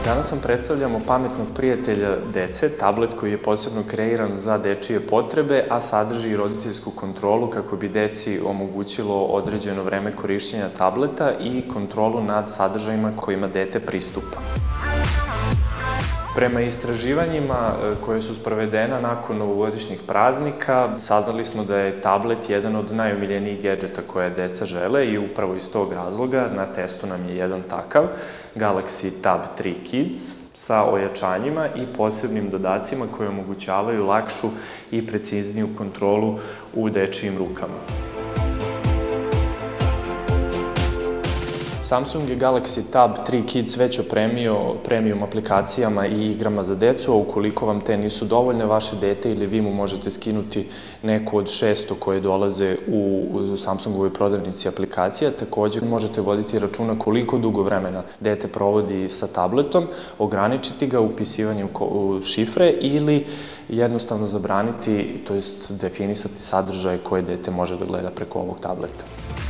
Danas vam predstavljamo pametnog prijatelja dece, tablet koji je posebno kreiran za dečije potrebe, a sadrži i roditeljsku kontrolu kako bi deci omogućilo određeno vreme korišćenja tableta i kontrolu nad sadržajima kojima dete pristupa. Prema istraživanjima koje su sprovedena nakon novogodišnjih praznika, saznali smo da je tablet jedan od najomiljenijih gedžeta koje deca žele i upravo iz tog razloga na testu nam je jedan takav, Galaxy Tab 3 Kids, sa ojačanjima i posebnim dodacima koji omogućavaju lakšu i precizniju kontrolu u dečijim rukama. Samsung je Galaxy Tab 3 Kids već opremio premium aplikacijama i igrama za decu, a ukoliko vam te nisu dovoljne, vaše dete ili vi mu možete skinuti neku od 600 koje dolaze u Samsungovoj prodavnici aplikacija. Takođe možete voditi računa koliko dugo vremena dete provodi sa tabletom, ograničiti ga upisivanjem šifre ili jednostavno zabraniti, to jest definisati sadržaje koje dete može da gleda preko ovog tableta.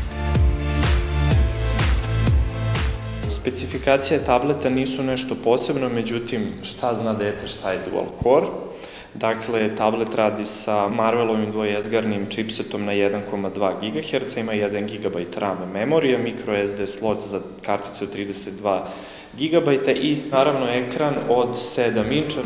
Specifikacije tableta nisu nešto posebno, međutim, šta zna dete, šta je dual core? Dakle, tablet radi sa Marvelovim dvojezgarnim čipsetom na 1,2 GHz, ima 1 GB RAM memorija, microSD slot za karticu od 32 GB i naravno ekran od 7 inča.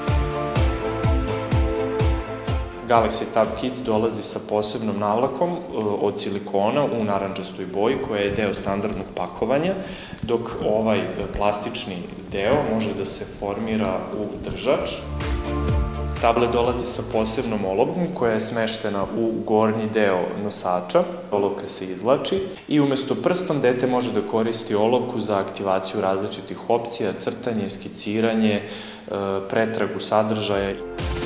Galaxy Tab Kids dolazi sa posebnom navlakom od silikona u narandžastoj boji koja je deo standardnog pakovanja, dok ovaj plastični deo može da se formira u držač. Tablet dolazi sa posebnom olovkom koja je smeštena u gornji deo nosača, olovka se izvlači i umesto prstom dete može da koristi olovku za aktivaciju različitih opcija, crtanje, skiciranje, pretragu sadržaja.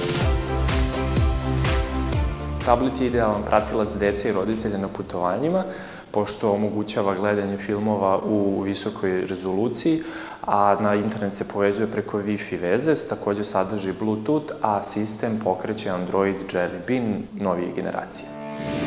Tablet je idealan pratilac dece i roditelja na putovanjima, pošto omogućava gledanje filmova u visokoj rezoluciji, a na internet se povezuje preko Wi-Fi veze, takođe sadrži Bluetooth, a sistem pokreće Android Jelly Bean novije generacije.